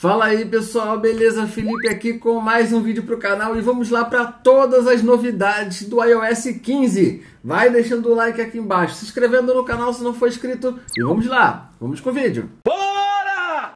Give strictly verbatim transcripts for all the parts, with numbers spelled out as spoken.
Fala aí pessoal, beleza? Felipe aqui com mais um vídeo para o canal e vamos lá para todas as novidades do i O S quinze. Vai deixando o like aqui embaixo, se inscrevendo no canal se não for inscrito e vamos lá, vamos com o vídeo. Bora!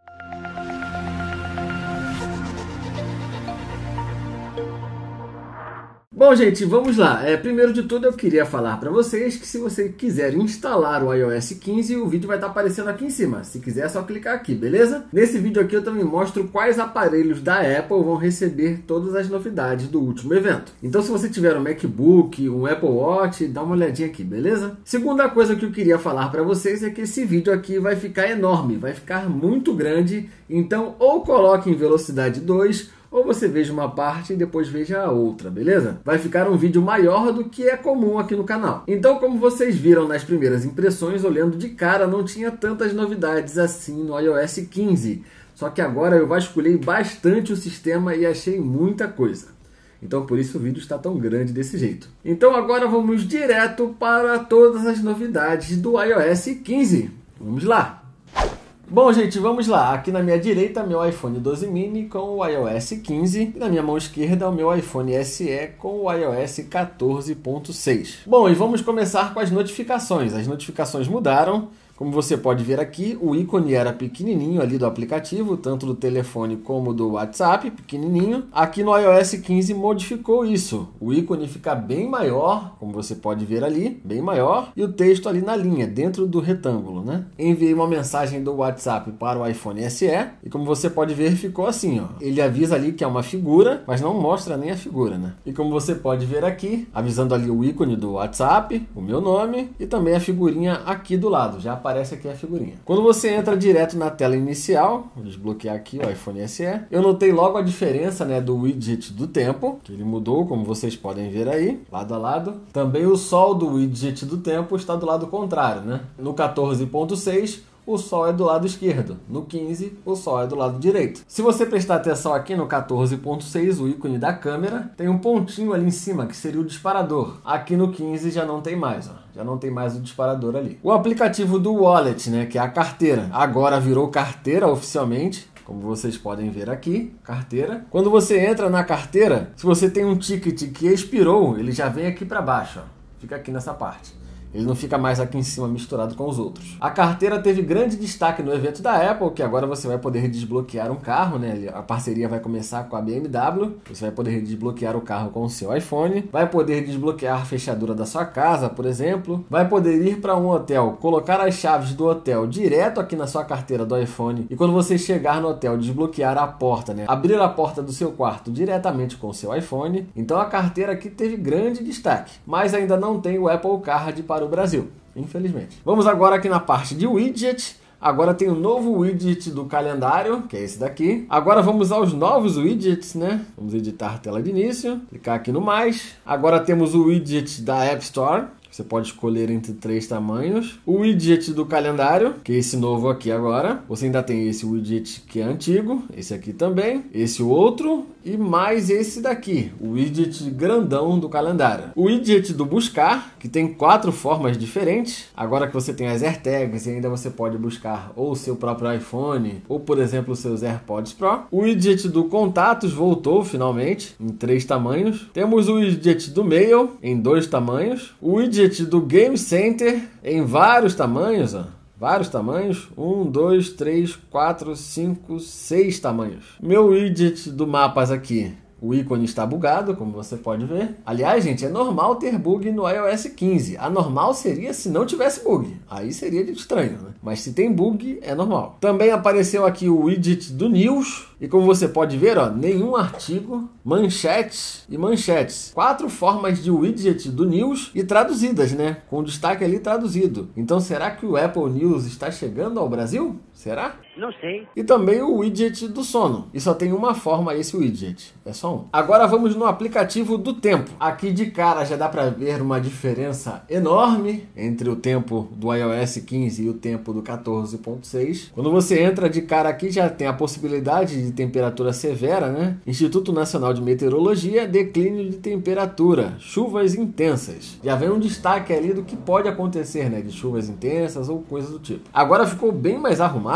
Bom gente, vamos lá. É, primeiro de tudo eu queria falar para vocês que se você quiser instalar o i O S quinze, o vídeo vai estar aparecendo aqui em cima. Se quiser é só clicar aqui, beleza? Nesse vídeo aqui eu também mostro quais aparelhos da Apple vão receber todas as novidades do último evento. Então se você tiver um MacBook, um Apple Watch, dá uma olhadinha aqui, beleza? Segunda coisa que eu queria falar para vocês é que esse vídeo aqui vai ficar enorme, vai ficar muito grande. Então ou coloque em velocidade dois, ou você veja uma parte e depois veja a outra, beleza? Vai ficar um vídeo maior do que é comum aqui no canal. Então, como vocês viram nas primeiras impressões, olhando de cara, não tinha tantas novidades assim no i O S quinze. Só que agora eu vasculhei bastante o sistema e achei muita coisa. Então, por isso o vídeo está tão grande desse jeito. Então, agora vamos direto para todas as novidades do i O S quinze. Vamos lá! Bom, gente, vamos lá. Aqui na minha direita, meu iPhone doze mini com o i O S quinze. E na minha mão esquerda, o meu iPhone S E com o i O S quatorze ponto seis. Bom, e vamos começar com as notificações. As notificações mudaram. Como você pode ver aqui, o ícone era pequenininho ali do aplicativo, tanto do telefone como do WhatsApp, pequenininho. Aqui no i O S quinze modificou isso. O ícone fica bem maior, como você pode ver ali, bem maior. E o texto ali na linha, dentro do retângulo, né? Enviei uma mensagem do WhatsApp para o iPhone S E e como você pode ver, ficou assim, ó. Ele avisa ali que é uma figura, mas não mostra nem a figura, né? E como você pode ver aqui, avisando ali o ícone do WhatsApp, o meu nome e também a figurinha aqui do lado. Já aparece aqui a figurinha. Quando você entra direto na tela inicial, vou desbloquear aqui o iPhone S E, eu notei logo a diferença, né, do widget do tempo, que ele mudou, como vocês podem ver aí, lado a lado. Também o sol do widget do tempo está do lado contrário, né? No quatorze ponto seis, o sol é do lado esquerdo. No quinze, o sol é do lado direito. Se você prestar atenção aqui no quatorze ponto seis, o ícone da câmera, tem um pontinho ali em cima, que seria o disparador. Aqui no quinze já não tem mais, ó. Já não tem mais o disparador ali. O aplicativo do Wallet, né, que é a carteira, agora virou carteira oficialmente. Como vocês podem ver aqui, carteira. Quando você entra na carteira, se você tem um ticket que expirou, ele já vem aqui para baixo, ó. Fica aqui nessa parte. Ele não fica mais aqui em cima misturado com os outros. A carteira teve grande destaque no evento da Apple, que agora você vai poder desbloquear um carro, né? A parceria vai começar com a B M W. Você vai poder desbloquear o carro com o seu iPhone. Vai poder desbloquear a fechadura da sua casa, por exemplo. Vai poder ir para um hotel, colocar as chaves do hotel direto aqui na sua carteira do iPhone. E quando você chegar no hotel, desbloquear a porta, né? Abrir a porta do seu quarto diretamente com o seu iPhone. Então a carteira aqui teve grande destaque. Mas ainda não tem o Apple Card para o Brasil, infelizmente. Vamos agora aqui na parte de widget. Agora tem o novo widget do calendário, que é esse daqui. Agora vamos aos novos widgets, né? Vamos editar a tela de início, clicar aqui no mais. Agora temos o widget da App Store. Você pode escolher entre três tamanhos. O widget do calendário, que é esse novo aqui agora. Você ainda tem esse widget que é antigo, esse aqui também, esse outro e mais esse daqui, o widget grandão do calendário. O widget do buscar, que tem quatro formas diferentes. Agora que você tem as AirTags e ainda você pode buscar ou o seu próprio iPhone ou, por exemplo, os seus AirPods Pro. O widget do contatos voltou finalmente em três tamanhos. Temos o widget do Mail em dois tamanhos. O widget do Game Center em vários tamanhos, ó. Vários tamanhos, um, dois, três, quatro, cinco, seis tamanhos. Meu widget do mapas aqui, o ícone está bugado, como você pode ver. Aliás, gente, é normal ter bug no i O S quinze. Anormal seria se não tivesse bug. Aí seria de estranho, né? Mas se tem bug, é normal. Também apareceu aqui o widget do News. E como você pode ver, ó, nenhum artigo, manchetes e manchetes. Quatro formas de widget do News e traduzidas, né? Com destaque ali traduzido. Então, será que o Apple News está chegando ao Brasil? Será? Não sei. E também o widget do sono. E só tem uma forma esse widget. É só um. Agora vamos no aplicativo do tempo. Aqui de cara já dá para ver uma diferença enorme entre o tempo do i O S quinze e o tempo do quatorze ponto seis. Quando você entra de cara aqui já tem a possibilidade de temperatura severa, né? Instituto Nacional de Meteorologia, declínio de temperatura, chuvas intensas. Já vem um destaque ali do que pode acontecer, né? De chuvas intensas ou coisas do tipo. Agora ficou bem mais arrumado, ó. Como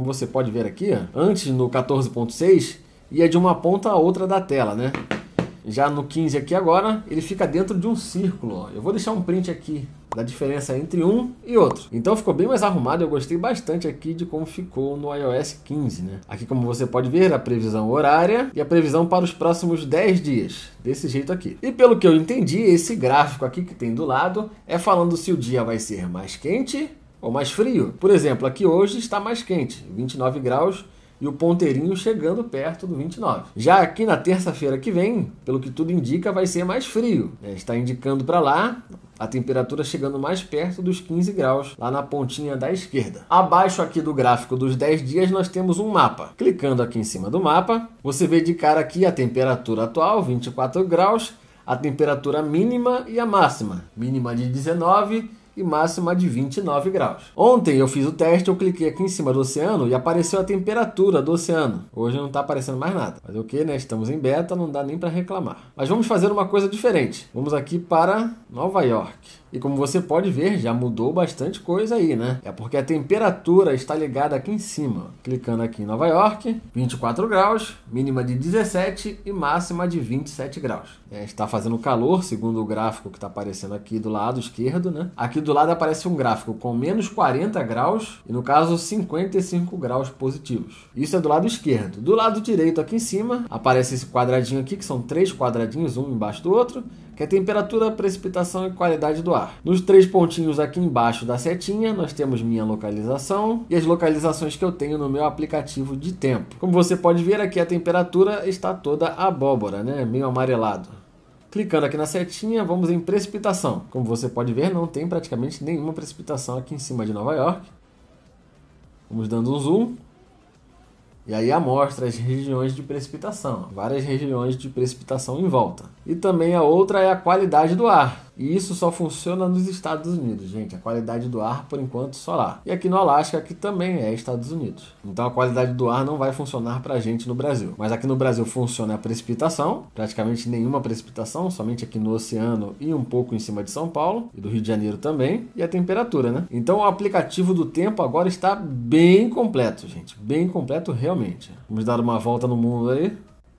como você pode ver aqui, ó, antes no quatorze ponto seis ia de uma ponta a outra da tela, né? Já no quinze aqui agora, ele fica dentro de um círculo, ó. Eu vou deixar um print aqui da diferença entre um e outro. Então ficou bem mais arrumado, eu gostei bastante aqui de como ficou no iOS quinze, né? Aqui, como você pode ver, a previsão horária e a previsão para os próximos dez dias, desse jeito aqui. E pelo que eu entendi, esse gráfico aqui que tem do lado é falando se o dia vai ser mais quente ou mais frio. Por exemplo, aqui hoje está mais quente, vinte e nove graus, e o ponteirinho chegando perto do vinte e nove. Já aqui na terça-feira que vem, pelo que tudo indica, vai ser mais frio, né? Está indicando para lá a temperatura chegando mais perto dos quinze graus, lá na pontinha da esquerda. Abaixo aqui do gráfico dos dez dias, nós temos um mapa. Clicando aqui em cima do mapa, você vê de cara aqui a temperatura atual, vinte e quatro graus, a temperatura mínima e a máxima. Mínima de dezenove e máxima de vinte e nove graus. Ontem eu fiz o teste, eu cliquei aqui em cima do oceano e apareceu a temperatura do oceano. Hoje não está aparecendo mais nada. Mas o que, né? Estamos em beta, não dá nem para reclamar. Mas vamos fazer uma coisa diferente. Vamos aqui para Nova York. E como você pode ver, já mudou bastante coisa aí, né? É porque a temperatura está ligada aqui em cima. Clicando aqui em Nova York, vinte e quatro graus, mínima de dezessete e máxima de vinte e sete graus. É, está fazendo calor, segundo o gráfico que está aparecendo aqui do lado esquerdo, né? Aqui do lado aparece um gráfico com menos quarenta graus e, no caso, cinquenta e cinco graus positivos. Isso é do lado esquerdo. Do lado direito aqui em cima, aparece esse quadradinho aqui, que são três quadradinhos, um embaixo do outro, que é temperatura, precipitação e qualidade do ar. Nos três pontinhos aqui embaixo da setinha, nós temos minha localização e as localizações que eu tenho no meu aplicativo de tempo. Como você pode ver aqui, a temperatura está toda abóbora, né? Meio amarelado. Clicando aqui na setinha, vamos em precipitação. Como você pode ver, não tem praticamente nenhuma precipitação aqui em cima de Nova York. Vamos dando um zoom. E aí amostra as regiões de precipitação, várias regiões de precipitação em volta. E também a outra é a qualidade do ar. E isso só funciona nos Estados Unidos, gente. A qualidade do ar, por enquanto, só lá. E aqui no Alasca, que também é Estados Unidos. Então a qualidade do ar não vai funcionar pra gente no Brasil. Mas aqui no Brasil funciona a precipitação, praticamente nenhuma precipitação, somente aqui no oceano e um pouco em cima de São Paulo, e do Rio de Janeiro também, e a temperatura, né? Então o aplicativo do tempo agora está bem completo, gente. Bem completo realmente. Vamos dar uma volta no mundo aí.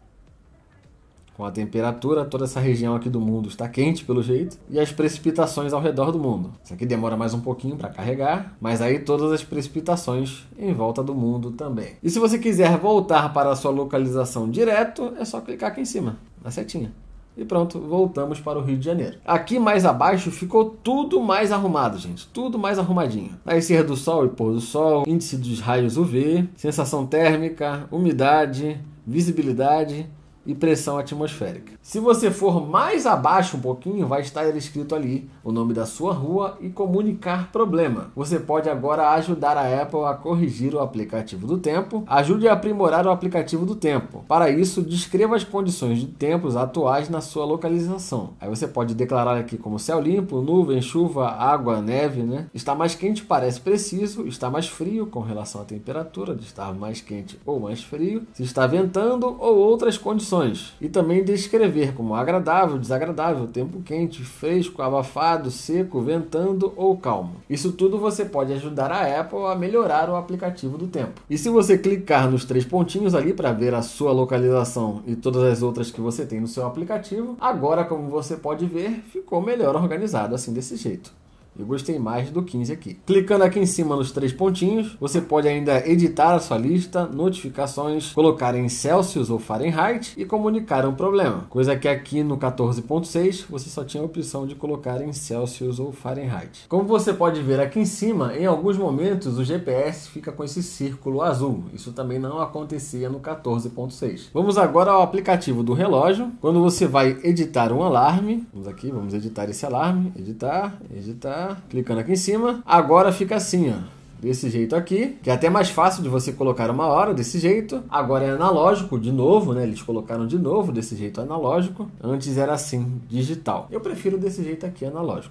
Com a temperatura, toda essa região aqui do mundo está quente pelo jeito. E as precipitações ao redor do mundo. Isso aqui demora mais um pouquinho para carregar. Mas aí todas as precipitações em volta do mundo também. E se você quiser voltar para a sua localização direto, é só clicar aqui em cima, na setinha. E pronto, voltamos para o Rio de Janeiro. Aqui mais abaixo ficou tudo mais arrumado, gente. Tudo mais arrumadinho. Nascer do sol e pôr do sol, índice dos raios U V, sensação térmica, umidade, visibilidade e pressão atmosférica. Se você for mais abaixo um pouquinho, vai estar escrito ali o nome da sua rua e comunicar problema. Você pode agora ajudar a Apple a corrigir o aplicativo do tempo. Ajude a aprimorar o aplicativo do tempo. Para isso, descreva as condições de tempos atuais na sua localização. Aí você pode declarar aqui como céu limpo, nuvem, chuva, água, neve, né? Está mais quente parece preciso, está mais frio com relação à temperatura, de estar mais quente ou mais frio, se está ventando ou outras condições. E também descrever como agradável, desagradável, tempo quente, fresco, abafado, seco, ventando ou calmo. Isso tudo você pode ajudar a Apple a melhorar o aplicativo do tempo. E se você clicar nos três pontinhos ali para ver a sua localização e todas as outras que você tem no seu aplicativo, agora, como você pode ver, ficou melhor organizado assim desse jeito. Eu gostei mais do quinze aqui. Clicando aqui em cima nos três pontinhos, você pode ainda editar a sua lista, notificações, colocar em Celsius ou Fahrenheit e comunicar um problema. Coisa que aqui no quatorze ponto seis você só tinha a opção de colocar em Celsius ou Fahrenheit. Como você pode ver aqui em cima, em alguns momentos o G P S fica com esse círculo azul. Isso também não acontecia no quatorze ponto seis. Vamos agora ao aplicativo do relógio. Quando você vai editar um alarme, vamos aqui, vamos editar esse alarme, editar, editar. Clicando aqui em cima, agora fica assim, ó, desse jeito aqui, que é até mais fácil de você colocar uma hora desse jeito. Agora é analógico de novo, né? Eles colocaram de novo desse jeito analógico. Antes era assim, digital. Eu prefiro desse jeito aqui, analógico.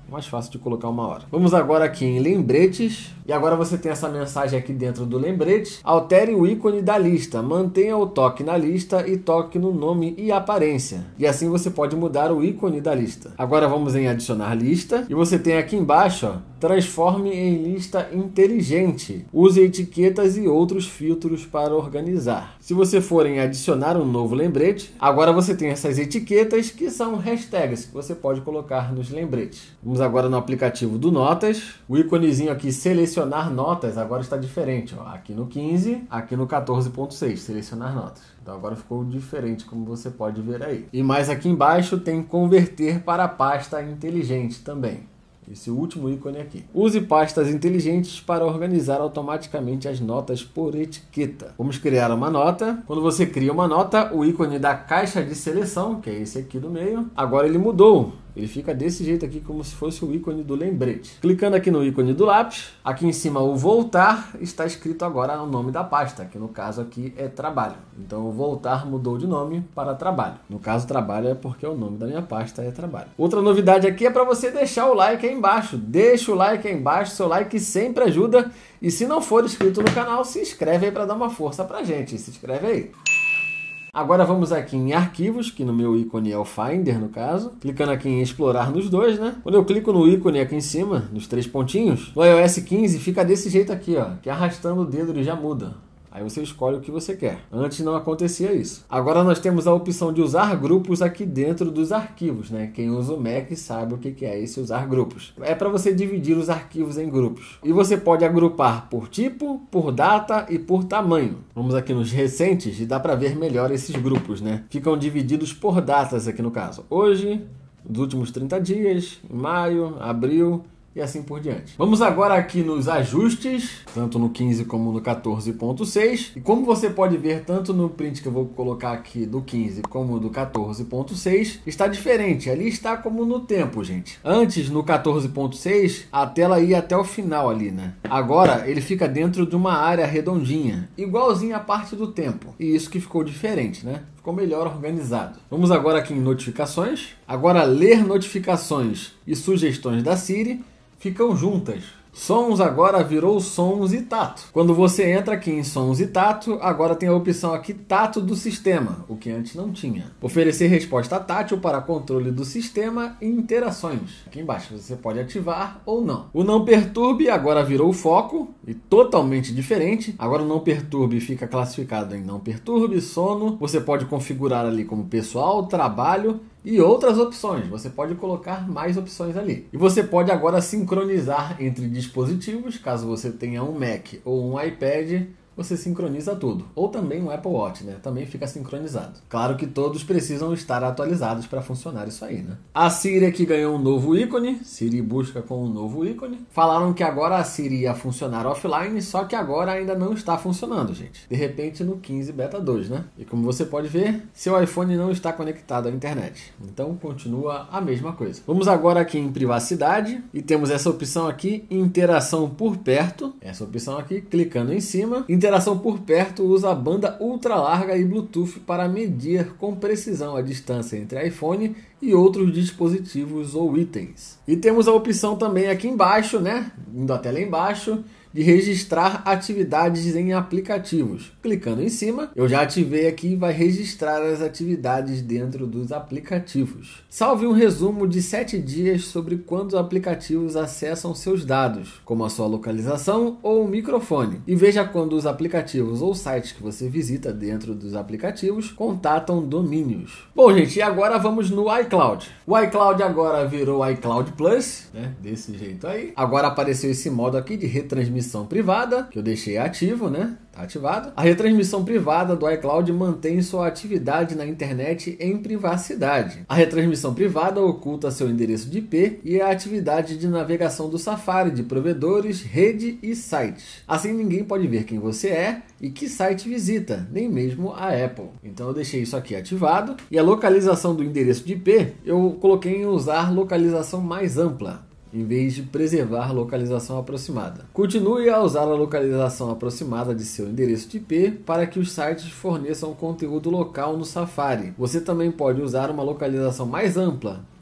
mais fácil de colocar uma hora. Vamos agora aqui em lembretes. E agora você tem essa mensagem aqui dentro do lembrete. Altere o ícone da lista. Mantenha o toque na lista e toque no nome e aparência. E assim você pode mudar o ícone da lista. Agora vamos em adicionar lista. E você tem aqui embaixo, ó, transforme em lista inteligente. Use etiquetas e outros filtros para organizar. Se você for em adicionar um novo lembrete, agora você tem essas etiquetas que são hashtags que você pode colocar nos lembretes. Vamos agora no aplicativo do Notas. O íconezinho aqui, selecionar notas, agora está diferente. Ó. Aqui no quinze, aqui no quatorze ponto seis, selecionar notas. Então agora ficou diferente, como você pode ver aí. E mais aqui embaixo tem converter para pasta inteligente também. Esse último ícone aqui. Use pastas inteligentes para organizar automaticamente as notas por etiqueta. Vamos criar uma nota. Quando você cria uma nota, o ícone da caixa de seleção, que é esse aqui do meio, agora ele mudou. Ele fica desse jeito aqui, como se fosse o ícone do lembrete. Clicando aqui no ícone do lápis, aqui em cima o voltar, está escrito agora o nome da pasta, que no caso aqui é trabalho. Então o voltar mudou de nome para trabalho. No caso trabalho é porque o nome da minha pasta é trabalho. Outra novidade aqui é para você deixar o like aí embaixo. Deixa o like aí embaixo, seu like sempre ajuda. E se não for inscrito no canal, se inscreve aí para dar uma força pra gente. Se inscreve aí. Agora vamos aqui em arquivos, que no meu ícone é o Finder, no caso. Clicando aqui em explorar nos dois, né? Quando eu clico no ícone aqui em cima, nos três pontinhos, no iOS quinze fica desse jeito aqui, ó. Que arrastando o dedo ele já muda. Aí você escolhe o que você quer. Antes não acontecia isso. Agora nós temos a opção de usar grupos aqui dentro dos arquivos, né? Quem usa o Mac sabe o que é esse usar grupos. É para você dividir os arquivos em grupos. E você pode agrupar por tipo, por data e por tamanho. Vamos aqui nos recentes e dá para ver melhor esses grupos, né? Ficam divididos por datas aqui no caso. Hoje, nos últimos trinta dias, em maio, abril... e assim por diante. Vamos agora aqui nos ajustes, tanto no quinze como no quatorze ponto seis. E como você pode ver, tanto no print que eu vou colocar aqui do quinze como do quatorze ponto seis, está diferente. Ali está como no tempo, gente. Antes, no quatorze ponto seis, a tela ia até o final ali, né? Agora, ele fica dentro de uma área redondinha, igualzinho à parte do tempo. E isso que ficou diferente, né? Ficou melhor organizado. Vamos agora aqui em notificações. Agora, ler notificações e sugestões da Siri ficam juntas. Sons agora virou sons e tato. Quando você entra aqui em sons e tato, agora tem a opção aqui tato do sistema, o que antes não tinha. Oferecer resposta tátil para controle do sistema e interações. Aqui embaixo você pode ativar ou não. O não perturbe agora virou foco e totalmente diferente. Agora o não perturbe fica classificado em não perturbe, sono. Você pode configurar ali como pessoal, trabalho e outras opções. Você pode colocar mais opções ali. E você pode agora sincronizar entre dispositivos, caso você tenha um Mac ou um iPad, você sincroniza tudo. Ou também um Apple Watch, né? Também fica sincronizado. Claro que todos precisam estar atualizados para funcionar isso aí, né? A Siri aqui ganhou um novo ícone. Siri busca com um novo ícone. Falaram que agora a Siri ia funcionar offline, só que agora ainda não está funcionando, gente. De repente no quinze beta dois, né? E como você pode ver, seu iPhone não está conectado à internet. Então continua a mesma coisa. Vamos agora aqui em privacidade e temos essa opção aqui, interação por perto. Essa opção aqui, clicando em cima. Interação por perto usa a banda ultra larga e Bluetooth para medir com precisão a distância entre iPhone e outros dispositivos ou itens. E temos a opção também aqui embaixo, né? Indo até lá embaixo, de registrar atividades em aplicativos. Clicando em cima, eu já ativei aqui e vai registrar as atividades dentro dos aplicativos. Salve um resumo de sete dias sobre quando os aplicativos acessam seus dados, como a sua localização ou o microfone. E veja quando os aplicativos ou sites que você visita dentro dos aplicativos contatam domínios. Bom, gente, e agora vamos no iCloud. O iCloud agora virou iCloud Plus, né? Desse jeito aí. Agora apareceu esse modo aqui de retransmissão privada, que eu deixei ativo, né? Tá ativado. A retransmissão privada do iCloud mantém sua atividade na internet em privacidade. A retransmissão privada oculta seu endereço de I P e a atividade de navegação do Safari de provedores, rede e sites. Assim ninguém pode ver quem você é e que site visita, nem mesmo a Apple. Então eu deixei isso aqui ativado. E a localização do endereço de I P eu coloquei em usar localização mais ampla, em vez de preservar localização aproximada. Continue a usar a localização aproximada de seu endereço de I P para que os sites forneçam conteúdo local no Safari. Você também pode usar uma localização mais ampla,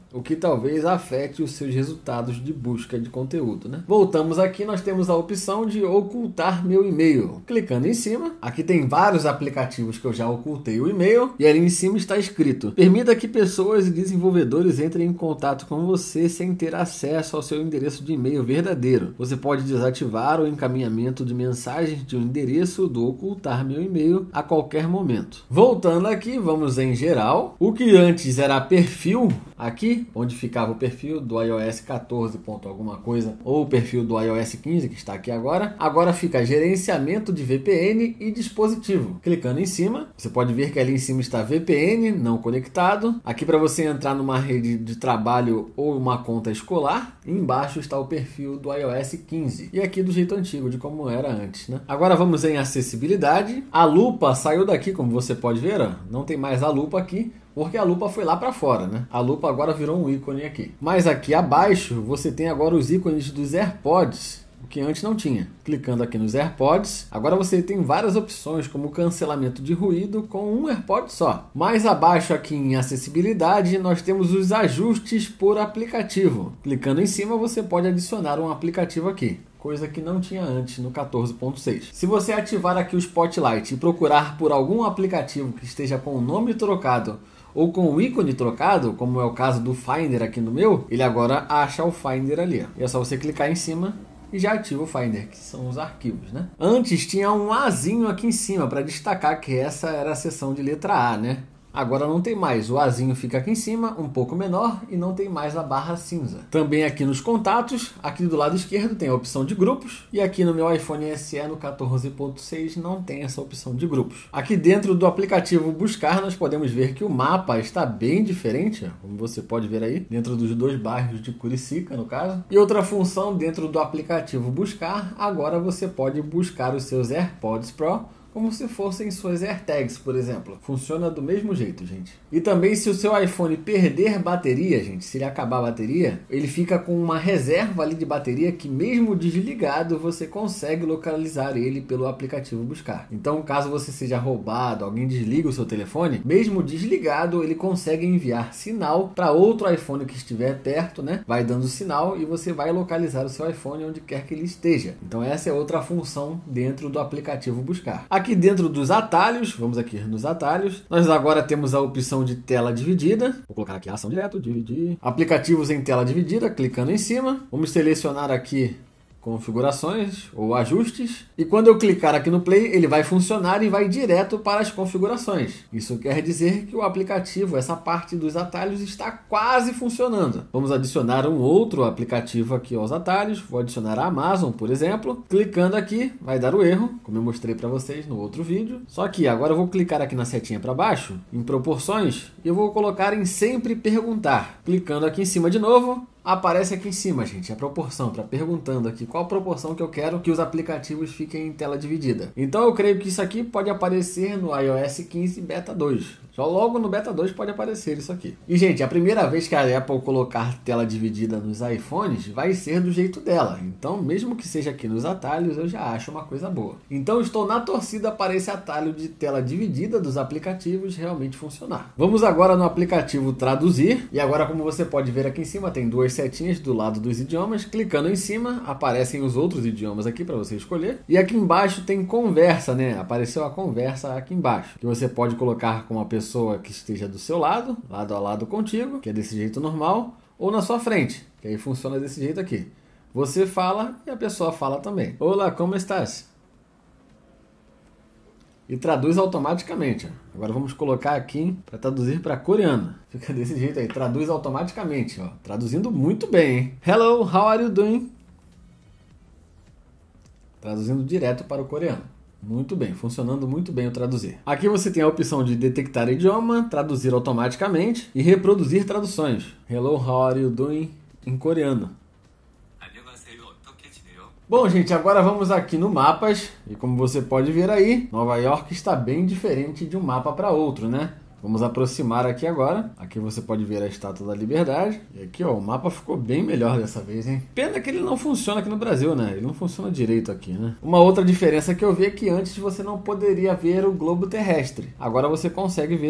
o que talvez afete os seus resultados de busca de conteúdo, né? Voltamos aqui, nós temos a opção de ocultar meu e-mail. Clicando em cima, aqui tem vários aplicativos que eu já ocultei o e-mail e ali em cima está escrito: permita que pessoas e desenvolvedores entrem em contato com você sem ter acesso ao seu endereço de e-mail verdadeiro. Você pode desativar o encaminhamento de mensagens de um endereço do ocultar meu e-mail a qualquer momento. Voltando aqui, vamos em geral. O que antes era perfil, aqui onde ficava o perfil do iOS quatorze ponto alguma coisa ou o perfil do iOS quinze que está aqui agora, agora fica gerenciamento de V P N e dispositivo. Clicando em cima, você pode ver que ali em cima está V P N não conectado. Aqui para você entrar numa rede de trabalho ou uma conta escolar. E embaixo está o perfil do iOS quinze. E aqui do jeito antigo, de como era antes, né? Agora vamos em acessibilidade. A lupa saiu daqui, como você pode ver, ó. Não tem mais a lupa aqui, porque a lupa foi lá para fora, né? A lupa agora virou um ícone aqui. Mas aqui abaixo você tem agora os ícones dos AirPods, o que antes não tinha. Clicando aqui nos AirPods, agora você tem várias opções, como cancelamento de ruído com um AirPod só. Mais abaixo aqui em acessibilidade, nós temos os ajustes por aplicativo. Clicando em cima, você pode adicionar um aplicativo aqui, coisa que não tinha antes no quatorze ponto seis. Se você ativar aqui o Spotlight e procurar por algum aplicativo que esteja com o nome trocado ou com o ícone trocado, como é o caso do Finder aqui no meu, ele agora acha o Finder ali. E é só você clicar em cima e já ativa o Finder, que são os arquivos, né? Antes tinha um Azinho aqui em cima para destacar que essa era a seção de letra A, né? Agora não tem mais, o Azinho fica aqui em cima, um pouco menor, e não tem mais a barra cinza. Também aqui nos contatos, aqui do lado esquerdo tem a opção de grupos, e aqui no meu iPhone S E no quatorze ponto seis não tem essa opção de grupos. Aqui dentro do aplicativo Buscar, nós podemos ver que o mapa está bem diferente, ó, como você pode ver aí, dentro dos dois bairros de Curicica, no caso. E outra função dentro do aplicativo Buscar, agora você pode buscar os seus AirPods Pro, como se fossem suas AirTags, por exemplo. Funciona do mesmo jeito, gente. E também, se o seu iPhone perder bateria, gente, se ele acabar a bateria, ele fica com uma reserva ali de bateria que, mesmo desligado, você consegue localizar ele pelo aplicativo Buscar. Então, caso você seja roubado, alguém desliga o seu telefone, mesmo desligado, ele consegue enviar sinal para outro iPhone que estiver perto, né? Vai dando sinal e você vai localizar o seu iPhone onde quer que ele esteja. Então, essa é outra função dentro do aplicativo Buscar. Aqui dentro dos atalhos, vamos aqui nos atalhos, nós agora temos a opção de tela dividida. Vou colocar aqui a ação direto, dividir. Aplicativos em tela dividida, clicando em cima. Vamos selecionar aqui configurações ou ajustes, e quando eu clicar aqui no play, ele vai funcionar e vai direto para as configurações. Isso quer dizer que o aplicativo, essa parte dos atalhos, está quase funcionando. Vamos adicionar um outro aplicativo aqui aos atalhos. Vou adicionar a Amazon, por exemplo. Clicando aqui, vai dar o erro, como eu mostrei para vocês no outro vídeo. Só que agora eu vou clicar aqui na setinha para baixo, em proporções, e eu vou colocar em sempre perguntar. Clicando aqui em cima de novo, aparece aqui em cima, gente, a proporção, para perguntando aqui qual a proporção que eu quero que os aplicativos fiquem em tela dividida. Então eu creio que isso aqui pode aparecer no iOS quinze Beta dois. Só logo no Beta dois pode aparecer isso aqui. E, gente, a primeira vez que a Apple colocar tela dividida nos iPhones vai ser do jeito dela. Então, mesmo que seja aqui nos atalhos, eu já acho uma coisa boa. Então, estou na torcida para esse atalho de tela dividida dos aplicativos realmente funcionar. Vamos agora no aplicativo Traduzir. E agora, como você pode ver aqui em cima, tem duas setinhas do lado dos idiomas. Clicando em cima, aparecem os outros idiomas aqui para você escolher. E aqui embaixo tem conversa, né? Apareceu a conversa aqui embaixo, que você pode colocar com uma pessoa que esteja do seu lado, lado a lado contigo, que é desse jeito normal, ou na sua frente, que aí funciona desse jeito aqui. Você fala e a pessoa fala também. Olá, como estás? E traduz automaticamente. Ó. Agora vamos colocar aqui para traduzir para coreano. Fica desse jeito aí, traduz automaticamente. Ó. Traduzindo muito bem, hein? Hello, how are you doing? Traduzindo direto para o coreano. Muito bem, funcionando muito bem o traduzir. Aqui você tem a opção de detectar idioma, traduzir automaticamente e reproduzir traduções. Hello, how are you doing? Em coreano. Bom, gente, agora vamos aqui no Mapas. E como você pode ver aí, Nova York está bem diferente de um mapa para outro, né? Vamos aproximar aqui agora. Aqui você pode ver a Estátua da Liberdade. E aqui, ó, o mapa ficou bem melhor dessa vez, hein? Pena que ele não funciona aqui no Brasil, né? Ele não funciona direito aqui, né? Uma outra diferença que eu vi é que antes você não poderia ver o globo terrestre. Agora você consegue ver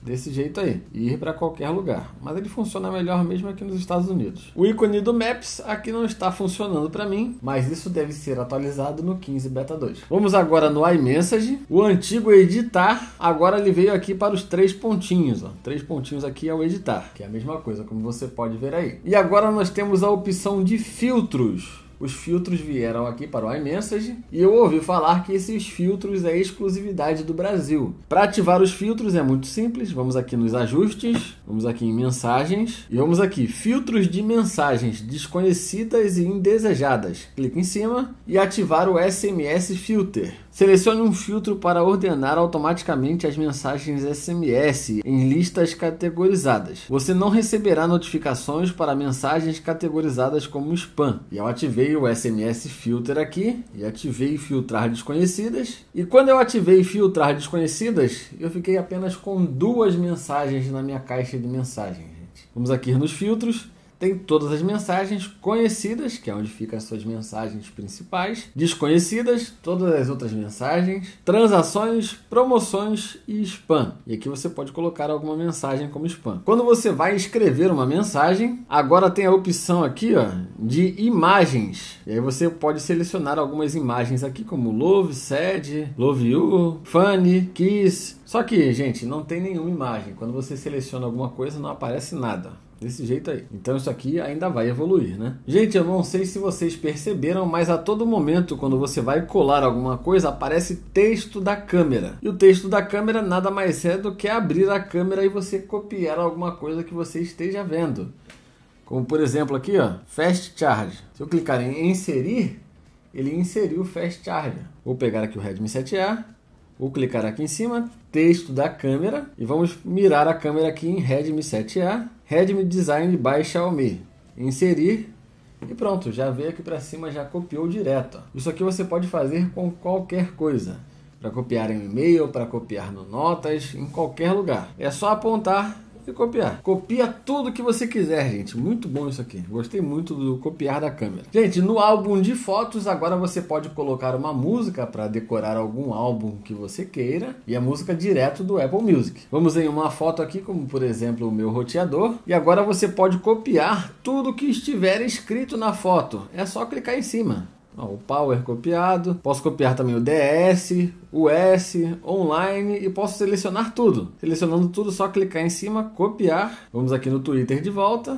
desse jeito aí, e ir para qualquer lugar. Mas ele funciona melhor mesmo aqui nos Estados Unidos. O ícone do Maps aqui não está funcionando para mim, mas isso deve ser atualizado no quinze beta dois. Vamos agora no iMessage. O antigo editar, agora ele veio aqui para os três pontinhos. Ó. Três pontinhos aqui é o editar, que é a mesma coisa, como você pode ver aí. E agora nós temos a opção de filtros. Os filtros vieram aqui para o iMessage e eu ouvi falar que esses filtros é exclusividade do Brasil. Para ativar os filtros é muito simples, vamos aqui nos ajustes, vamos aqui em mensagens e vamos aqui filtros de mensagens desconhecidas e indesejadas. Clique em cima e ativar o S M S Filter. Selecione um filtro para ordenar automaticamente as mensagens S M S em listas categorizadas. Você não receberá notificações para mensagens categorizadas como spam. E eu ativei o S M S Filter aqui e ativei filtrar desconhecidas. E quando eu ativei filtrar desconhecidas, eu fiquei apenas com duas mensagens na minha caixa de mensagens, gente. Vamos aqui nos filtros. Tem todas as mensagens conhecidas, que é onde ficam as suas mensagens principais, desconhecidas, todas as outras mensagens, transações, promoções e spam. E aqui você pode colocar alguma mensagem como spam. Quando você vai escrever uma mensagem, agora tem a opção aqui, ó, de imagens. E aí você pode selecionar algumas imagens aqui, como love, sad, love you, funny, kiss. Só que, gente, não tem nenhuma imagem. Quando você seleciona alguma coisa, não aparece nada. Desse jeito aí. Então isso aqui ainda vai evoluir, né? Gente, eu não sei se vocês perceberam, mas a todo momento, quando você vai colar alguma coisa, aparece texto da câmera. E o texto da câmera nada mais é do que abrir a câmera e você copiar alguma coisa que você esteja vendo. Como por exemplo aqui, ó, Fast Charge. Se eu clicar em inserir, ele inseriu o Fast Charge. Vou pegar aqui o Redmi sete A. Vou clicar aqui em cima, texto da câmera, e vamos mirar a câmera aqui em Redmi sete A, Redmi Design by Xiaomi. Inserir e pronto, já veio aqui para cima, já copiou direto. Isso aqui você pode fazer com qualquer coisa, para copiar em e-mail, para copiar no Notas, em qualquer lugar. É só apontar e copiar. Copia tudo que você quiser, gente. Muito bom isso aqui. Gostei muito do copiar da câmera. Gente, no álbum de fotos, agora você pode colocar uma música para decorar algum álbum que você queira. E a música direto do Apple Music. Vamos em uma foto aqui, como por exemplo o meu roteador. E agora você pode copiar tudo que estiver escrito na foto. É só clicar em cima. O Power copiado, posso copiar também o D S, o S, online e posso selecionar tudo. Selecionando tudo, só clicar em cima, copiar. Vamos aqui no Twitter de volta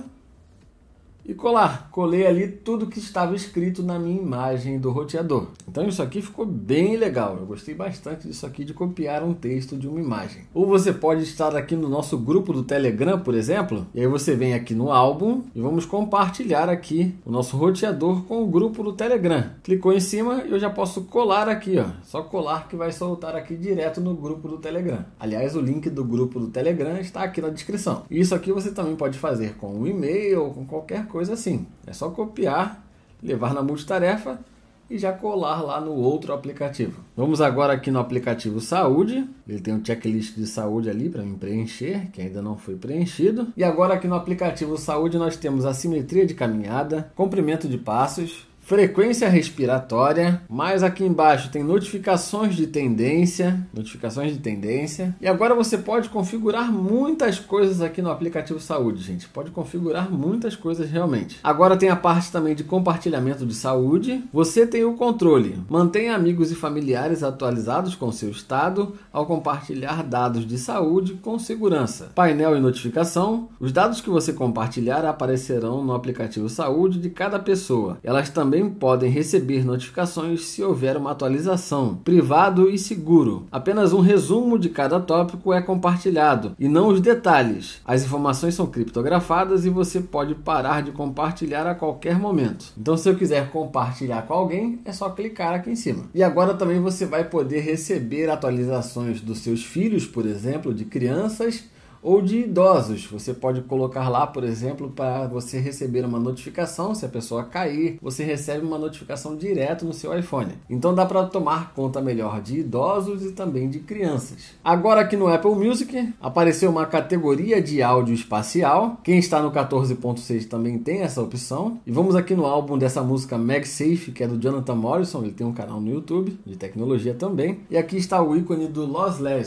e colar. Colei ali tudo que estava escrito na minha imagem do roteador. Então isso aqui ficou bem legal. Eu gostei bastante disso aqui, de copiar um texto de uma imagem. Ou você pode estar aqui no nosso grupo do Telegram, por exemplo, e aí você vem aqui no álbum e vamos compartilhar aqui o nosso roteador com o grupo do Telegram. Clicou em cima e eu já posso colar aqui, ó. Só colar que vai soltar aqui direto no grupo do Telegram. Aliás, o link do grupo do Telegram está aqui na descrição. Isso aqui você também pode fazer com um e-mail ou com qualquer coisa. Coisa assim, é só copiar, levar na multitarefa e já colar lá no outro aplicativo. Vamos agora aqui no aplicativo Saúde. Ele tem um checklist de saúde ali para me preencher, que ainda não foi preenchido. E agora aqui no aplicativo Saúde nós temos a simetria de caminhada, comprimento de passos, frequência respiratória, mais aqui embaixo tem notificações de tendência, notificações de tendência. E agora você pode configurar muitas coisas aqui no aplicativo Saúde, gente. Pode configurar muitas coisas realmente. Agora tem a parte também de compartilhamento de saúde. Você tem o controle. Mantenha amigos e familiares atualizados com seu estado ao compartilhar dados de saúde com segurança. Painel e notificação. Os dados que você compartilhar aparecerão no aplicativo Saúde de cada pessoa. Elas também podem receber notificações se houver uma atualização. Privado e seguro. Apenas um resumo de cada tópico é compartilhado e não os detalhes. As informações são criptografadas e você pode parar de compartilhar a qualquer momento. Então, se eu quiser compartilhar com alguém, é só clicar aqui em cima. E agora também você vai poder receber atualizações dos seus filhos, por exemplo, de crianças ou de idosos. Você pode colocar lá, por exemplo, para você receber uma notificação. Se a pessoa cair, você recebe uma notificação direto no seu iPhone. Então dá para tomar conta melhor de idosos e também de crianças. Agora aqui no Apple Music apareceu uma categoria de áudio espacial. Quem está no quatorze ponto seis também tem essa opção. E vamos aqui no álbum dessa música MagSafe, que é do Jonathan Morrison. Ele tem um canal no YouTube de tecnologia também. E aqui está o ícone do Lossless,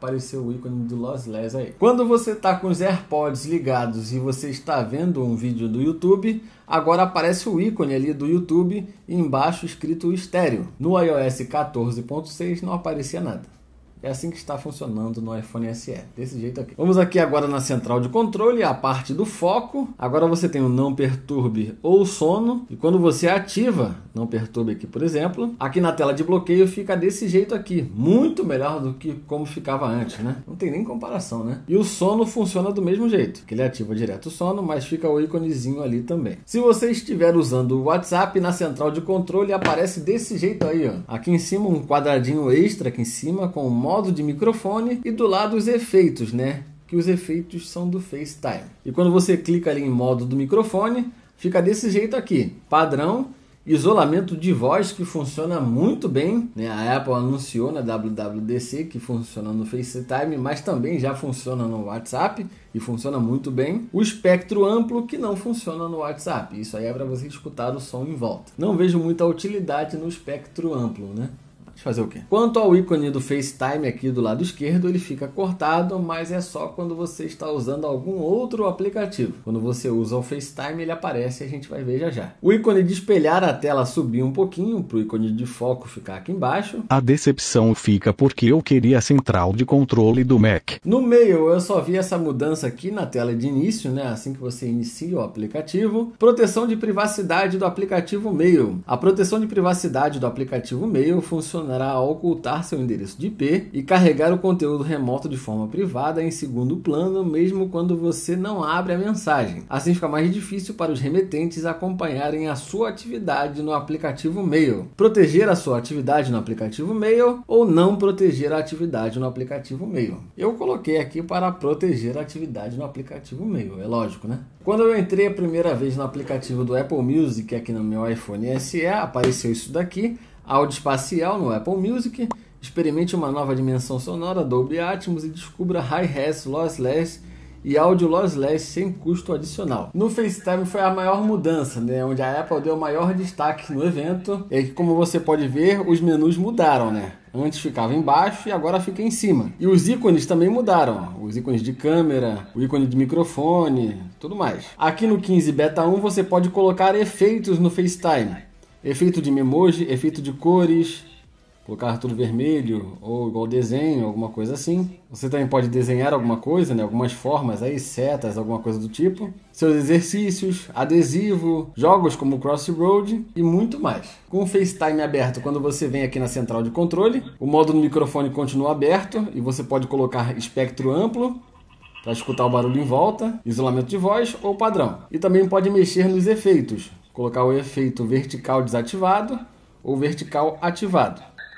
apareceu o ícone do Lossless aí. Quando você está com os AirPods ligados e você está vendo um vídeo do YouTube, agora aparece o ícone ali do YouTube e embaixo escrito estéreo. No iOS quatorze ponto seis não aparecia nada. É assim que está funcionando no iPhone S E, desse jeito aqui. Vamos aqui agora na central de controle, a parte do foco. Agora você tem o não perturbe ou sono. E quando você ativa, não perturbe aqui, por exemplo, aqui na tela de bloqueio fica desse jeito aqui. Muito melhor do que como ficava antes, né? Não tem nem comparação, né? E o sono funciona do mesmo jeito, que ele ativa direto o sono, mas fica o íconezinho ali também. Se você estiver usando o WhatsApp, na central de controle aparece desse jeito aí, ó. Aqui em cima um quadradinho extra aqui em cima com o modo de microfone e do lado os efeitos, né? Que os efeitos são do FaceTime. E quando você clica ali em modo do microfone, fica desse jeito aqui, padrão, isolamento de voz que funciona muito bem, né? A Apple anunciou na W W D C que funciona no FaceTime, mas também já funciona no WhatsApp e funciona muito bem. O espectro amplo que não funciona no WhatsApp. Isso aí é para você escutar o som em volta. Não vejo muita utilidade no espectro amplo, né? Fazer o quê? Quanto ao ícone do FaceTime aqui do lado esquerdo, ele fica cortado, mas é só quando você está usando algum outro aplicativo. Quando você usa o FaceTime, ele aparece e a gente vai ver já já. O ícone de espelhar a tela subir um pouquinho para o ícone de foco ficar aqui embaixo. A decepção fica porque eu queria a central de controle do Mac. No meio, eu só vi essa mudança aqui na tela de início, né? Assim que você inicia o aplicativo. Proteção de privacidade do aplicativo Mail. A proteção de privacidade do aplicativo Mail funciona a ocultar seu endereço de I P e carregar o conteúdo remoto de forma privada em segundo plano, mesmo quando você não abre a mensagem. Assim fica mais difícil para os remetentes acompanharem a sua atividade no aplicativo Mail. Proteger a sua atividade no aplicativo Mail ou não proteger a atividade no aplicativo Mail. Eu coloquei aqui para proteger a atividade no aplicativo Mail, é lógico, né? Quando eu entrei a primeira vez no aplicativo do Apple Music aqui no meu iPhone S E, apareceu isso daqui. Áudio espacial no Apple Music, experimente uma nova dimensão sonora Dolby Atmos e descubra Hi-Res Lossless e áudio lossless sem custo adicional. No FaceTime foi a maior mudança, né? Onde a Apple deu maior destaque no evento. E como você pode ver, os menus mudaram, né? Antes ficava embaixo e agora fica em cima. E os ícones também mudaram. Os ícones de câmera, o ícone de microfone, tudo mais. Aqui no quinze Beta um você pode colocar efeitos no FaceTime. Efeito de memoji, efeito de cores, colocar tudo vermelho ou igual desenho, alguma coisa assim. Você também pode desenhar alguma coisa, né? Algumas formas aí, setas, alguma coisa do tipo. Seus exercícios, adesivo, jogos como Crossroad e muito mais. Com o FaceTime aberto, quando você vem aqui na central de controle, o modo do microfone continua aberto e você pode colocar espectro amplo para escutar o barulho em volta, isolamento de voz ou padrão. E também pode mexer nos efeitos. Colocar o efeito vertical desativado ou vertical ativado.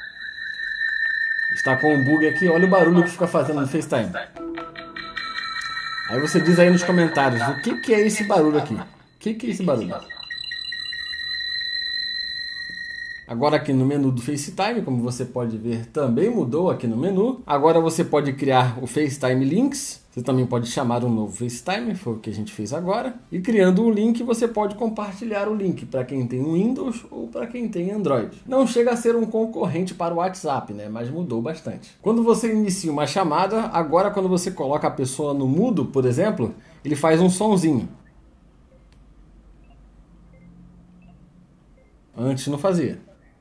Está com um bug aqui, olha o barulho que fica fazendo no FaceTime. Aí você diz aí nos comentários, o que, que é esse barulho aqui? O que, que é esse barulho? Agora aqui no menu do FaceTime, como você pode ver, também mudou aqui no menu. Agora você pode criar o FaceTime Links. Você também pode chamar um novo FaceTime, foi o que a gente fez agora. E criando um link, você pode compartilhar o link para quem tem Windows ou para quem tem Android. Não chega a ser um concorrente para o WhatsApp, né? Mas mudou bastante. Quando você inicia uma chamada, agora quando você coloca a pessoa no mudo, por exemplo, ele faz um sonzinho. Antes não fazia.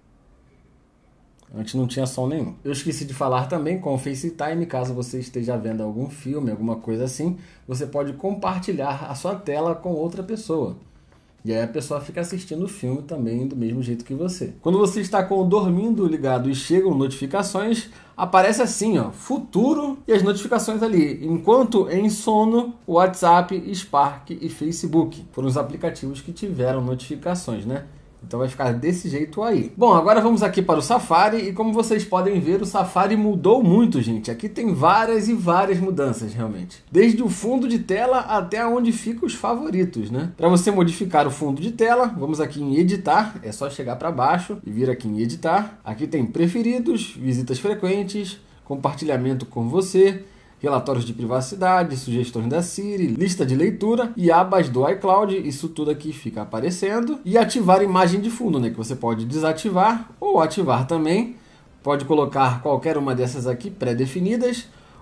Antes não tinha som nenhum. Eu esqueci de falar também com o FaceTime, caso você esteja vendo algum filme, alguma coisa assim, você pode compartilhar a sua tela com outra pessoa. E aí a pessoa fica assistindo o filme também do mesmo jeito que você. Quando você está com o dormindo ligado e chegam notificações, aparece assim, ó, futuro e as notificações ali. Enquanto em sono, o WhatsApp, Spark e Facebook foram os aplicativos que tiveram notificações, né? Então vai ficar desse jeito aí. Bom, agora vamos aqui para o Safari e como vocês podem ver, o Safari mudou muito, gente. Aqui tem várias e várias mudanças, realmente. Desde o fundo de tela até onde ficam os favoritos, né? Para você modificar o fundo de tela, vamos aqui em editar. É só chegar para baixo e vir aqui em editar. Aqui tem preferidos, visitas frequentes, compartilhamento com você, relatórios de privacidade, sugestões da Siri, lista de leitura e abas do iCloud, isso tudo aqui fica aparecendo. E ativar imagem de fundo, né, que você pode desativar ou ativar também. Pode colocar qualquer uma dessas aqui pré-definidas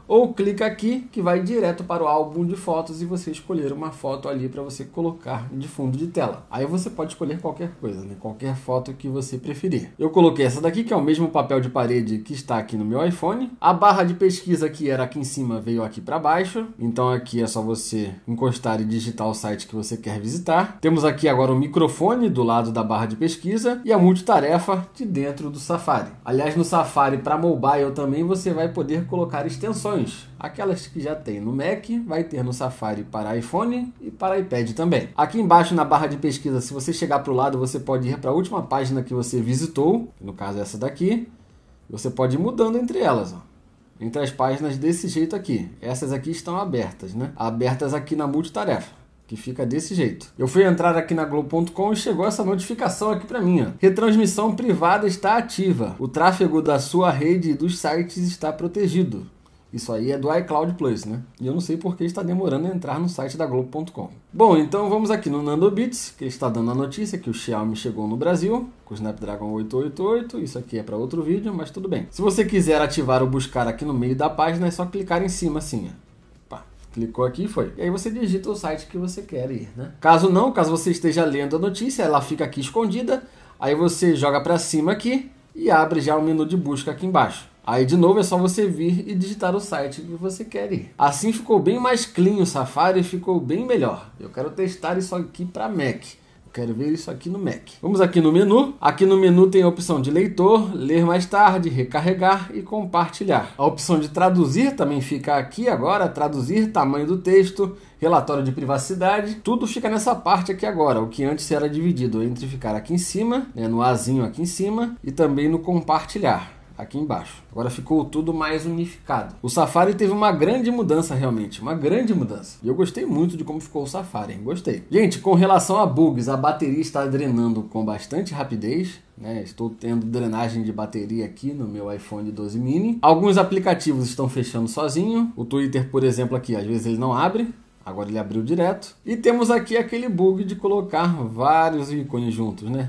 ou clica aqui que vai direto para o álbum de fotos e você escolher uma foto ali para você colocar de fundo de tela. Aí você pode escolher qualquer coisa, né? Qualquer foto que você preferir. Eu coloquei essa daqui, que é o mesmo papel de parede que está aqui no meu iPhone. A barra de pesquisa que era aqui em cima veio aqui para baixo, então aqui é só você encostar e digitar o site que você quer visitar. Temos aqui agora o microfone do lado da barra de pesquisa e a multitarefa de dentro do Safari. Aliás, no Safari para mobile também você vai poder colocar extensões. Aquelas que já tem no Mac, vai ter no Safari para iPhone e para iPad também. Aqui embaixo na barra de pesquisa, se você chegar para o lado, você pode ir para a última página que você visitou, no caso essa daqui. Você pode ir mudando entre elas, ó. Entre as páginas desse jeito aqui. Essas aqui estão abertas, né? Abertas aqui na multitarefa, que fica desse jeito. Eu fui entrar aqui na Globo ponto com e chegou essa notificação aqui para mim, ó. Retransmissão privada está ativa. O tráfego da sua rede e dos sites está protegido. Isso aí é do iCloud Plus, né? E eu não sei porque está demorando a entrar no site da Globo ponto com. Bom, então vamos aqui no NandoBits, que está dando a notícia que o Xiaomi chegou no Brasil com o Snapdragon oito oito oito. Isso aqui é para outro vídeo, mas tudo bem. Se você quiser ativar o buscar aqui no meio da página, é só clicar em cima assim, ó. Pá, clicou aqui e foi. E aí você digita o site que você quer ir, né? Caso não, caso você esteja lendo a notícia, ela fica aqui escondida. Aí você joga para cima aqui e abre já o menu de busca aqui embaixo. Aí de novo é só você vir e digitar o site que você quer ir. Assim ficou bem mais clean o Safari, ficou bem melhor. Eu quero testar isso aqui para Mac. Eu quero ver isso aqui no Mac. Vamos aqui no menu. Aqui no menu tem a opção de leitor, ler mais tarde, recarregar e compartilhar. A opção de traduzir também fica aqui agora. Traduzir, tamanho do texto, relatório de privacidade. Tudo fica nessa parte aqui agora. O que antes era dividido entre ficar aqui em cima, né, no Azinho aqui em cima e também no compartilhar aqui embaixo. Agora ficou tudo mais unificado. O Safari teve uma grande mudança realmente, uma grande mudança. E eu gostei muito de como ficou o Safari, hein? Gostei. Gente, com relação a bugs, a bateria está drenando com bastante rapidez, né? Estou tendo drenagem de bateria aqui no meu iPhone doze mini. Alguns aplicativos estão fechando sozinho. O Twitter, por exemplo, aqui, às vezes ele não abre. Agora ele abriu direto. E temos aqui aquele bug de colocar vários ícones juntos, né?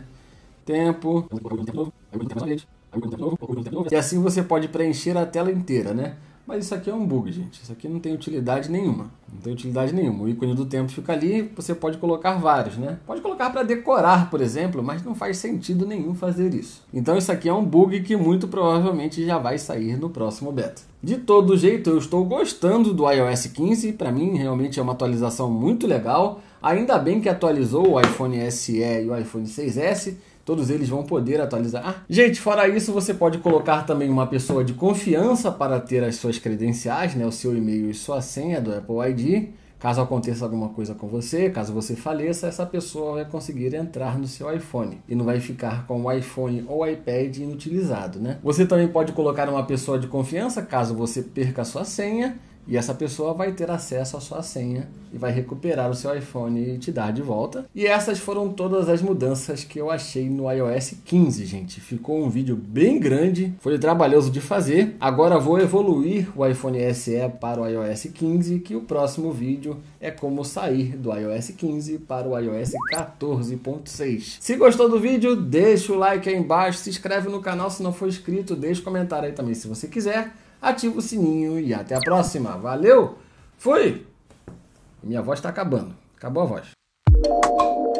Tempo. E assim você pode preencher a tela inteira, né? Mas isso aqui é um bug, gente. Isso aqui não tem utilidade nenhuma. Não tem utilidade nenhuma. O ícone do tempo fica ali, você pode colocar vários, né? Pode colocar para decorar, por exemplo, mas não faz sentido nenhum fazer isso. Então isso aqui é um bug que muito provavelmente já vai sair no próximo beta. De todo jeito, eu estou gostando do i O S quinze. Para mim, realmente é uma atualização muito legal. Ainda bem que atualizou o iPhone S E e o iPhone seis S. Todos eles vão poder atualizar. Ah, gente, fora isso, você pode colocar também uma pessoa de confiança para ter as suas credenciais, né? O seu e-mail e sua senha do Apple I D. Caso aconteça alguma coisa com você, caso você faleça, essa pessoa vai conseguir entrar no seu iPhone e não vai ficar com o iPhone ou o iPad inutilizado, né? Você também pode colocar uma pessoa de confiança caso você perca a sua senha. E essa pessoa vai ter acesso à sua senha e vai recuperar o seu iPhone e te dar de volta. E essas foram todas as mudanças que eu achei no i O S quinze, gente. Ficou um vídeo bem grande, foi trabalhoso de fazer. Agora vou evoluir o iPhone S E para o i O S quinze, que o próximo vídeo é como sair do i O S quinze para o i O S quatorze ponto seis. Se gostou do vídeo, deixa o like aí embaixo, se inscreve no canal se não for inscrito, deixa um comentário aí também se você quiser. Ativa o sininho e até a próxima. Valeu! Fui! Minha voz está acabando. Acabou a voz.